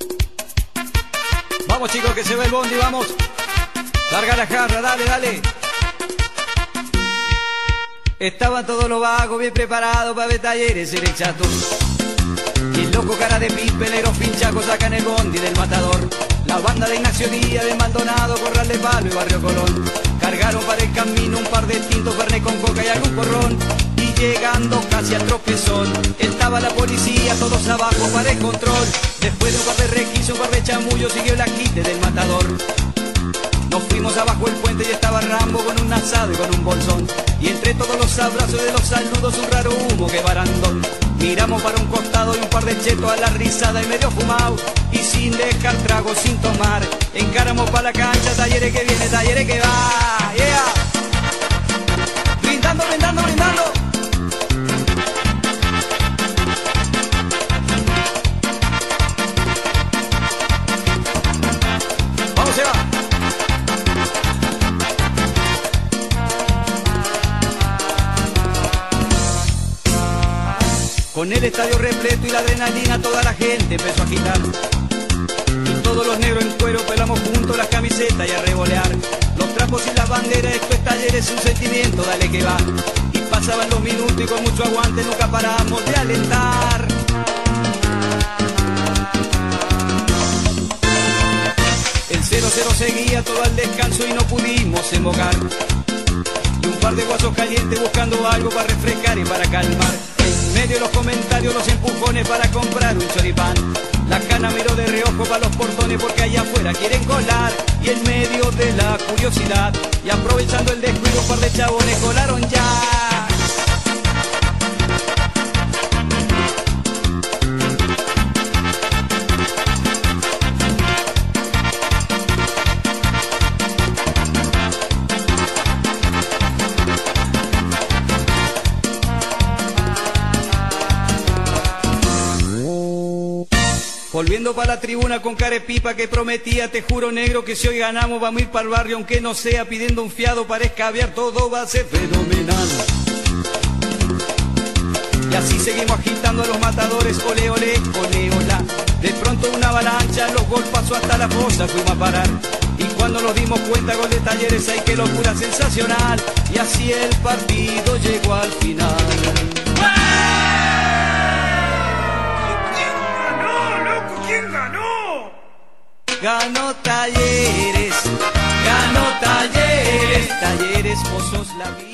Vamos chicos, que se ve el bondi, vamos. Larga la jarra, dale, dale. Estaban todos los vagos bien preparados para ver Talleres en el Chato. Y el loco cara de pipe, negro pinchaco sacan el bondi del Matador. La banda de Ignacio Díaz, de Maldonado, Corral de Palo y Barrio Colón. Cargaron para el camino un par de tintos, fernet con coca y algún porrón. Y llegando casi al tropezón, estaba la policía, todos abajo para el control. Después de un par de requisitos, un par de chamullos, siguió el agite del Matador. Nos fuimos abajo el puente y estaba Rambo con un asado y con un bolsón. Y entre todos los abrazos de los saludos un raro humo que barandón. Miramos para un costado y un par de chetos a la risada y medio fumado. Y sin dejar trago, sin tomar, encaramos para la cancha. Talleres que viene, Talleres que va. Yeah. Brindando, brindando, brindando. Vamos, se va. Con el estadio repleto y la adrenalina toda la gente empezó a agitar. Y todos los negros en cuero pelamos juntos las camisetas y a revolear. Los trapos y las banderas, esto es Talleres, un sentimiento, dale que va. Y pasaban los minutos y con mucho aguante nunca paramos de alentar. El 0-0 seguía todo al descanso y no pudimos embocar. Y un par de guasos calientes buscando algo para refrescar y para calmar. En medio de los comentarios, los empujones para comprar un choripán. La cana miró de reojo para los portones porque allá afuera quieren colar. Y en medio de la curiosidad y aprovechando el descuido, un par de chabones colaron ya. Volviendo para la tribuna con carepipa que prometía, te juro negro que si hoy ganamos vamos a ir para el barrio aunque no sea pidiendo un fiado para escabiar, todo va a ser fenomenal. Y así seguimos agitando a los matadores, ole ole, ole ola. De pronto una avalancha, los gol pasó hasta la fosa, fuimos a parar. Y cuando nos dimos cuenta, gol de Talleres, ay qué locura sensacional. Y así el partido llegó al final. Ganó Talleres, Talleres, Talleres, Pozos la vida.